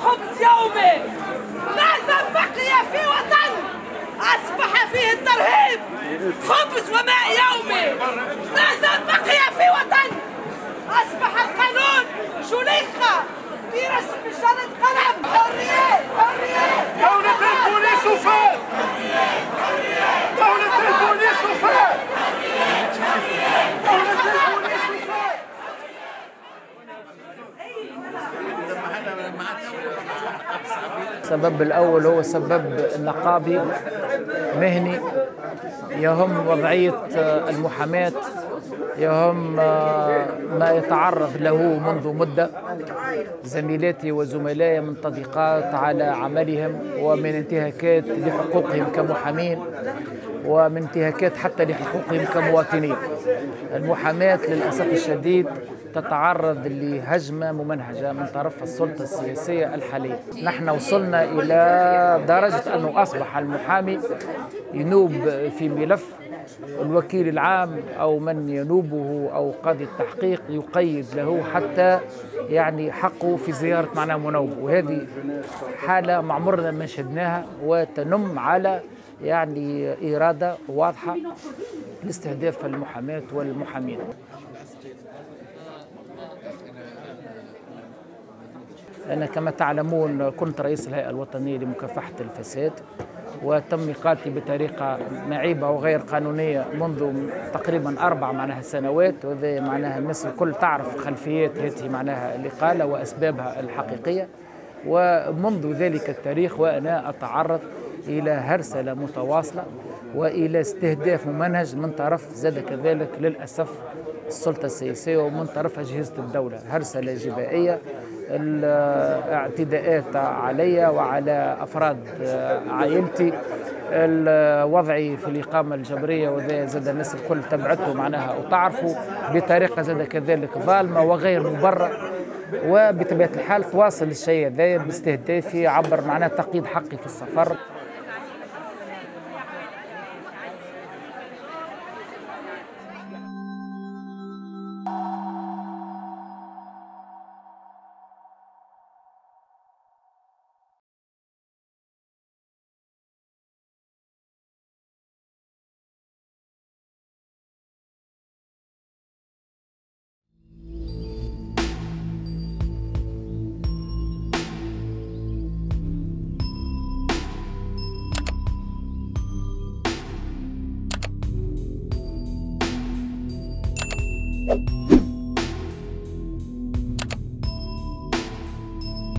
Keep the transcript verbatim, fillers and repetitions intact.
خبز يومي. ماذا بقي في وطن أصبح فيه الترهيب؟ خبز وماء يومي. ماذا بقي في وطن أصبح القانون شليخة برسم بشرط قلم؟ حرية حرية. دولة البوليس وفات. دولة البوليس وفات. دولة البوليس وفات. السبب الأول هو سبب نقابي مهني يهم وضعية المحاماة، يهم ما يتعرض له منذ مدة زميلاتي وزملائي من تضييقات على عملهم ومن انتهاكات لحقوقهم كمحامين ومن انتهاكات حتى لحقوقهم كمواطنين. المحاماة للأسف الشديد تتعرض لهجمة ممنهجة من طرف السلطة السياسية الحالية. نحن وصلنا إلى درجة أنه أصبح المحامي ينوب في ملف الوكيل العام أو من ينوبه أو قاضي التحقيق يقيد له حتى يعني حقه في زيارة معناه منوب، وهذه حالة ما عمرنا ما شهدناها وتنم على يعني إرادة واضحة لاستهداف المحاماة والمحامين. أنا كما تعلمون كنت رئيس الهيئة الوطنية لمكافحة الفساد، وتم إقالتي بطريقة معيبة وغير قانونية منذ تقريبا أربع معناها سنوات، وهذا معناها الناس الكل تعرف خلفيات هذه معناها الإقالة وأسبابها الحقيقية. ومنذ ذلك التاريخ وأنا أتعرض إلى هرسلة متواصلة وإلى استهداف ممنهج من طرف زاد كذلك للأسف السلطة السياسية ومن طرف أجهزة الدولة، هرسلة جبائية، الاعتداءات علي وعلى أفراد عائلتي، وضعي في الإقامة الجبرية وذا زاد الناس الكل تبعته معناها وتعرفوا بطريقة زاد كذلك ظالمة وغير مبررة. وبطبيعة الحال تواصل الشيء هذا باستهدافي عبر معناه تقييد حقي في السفر. you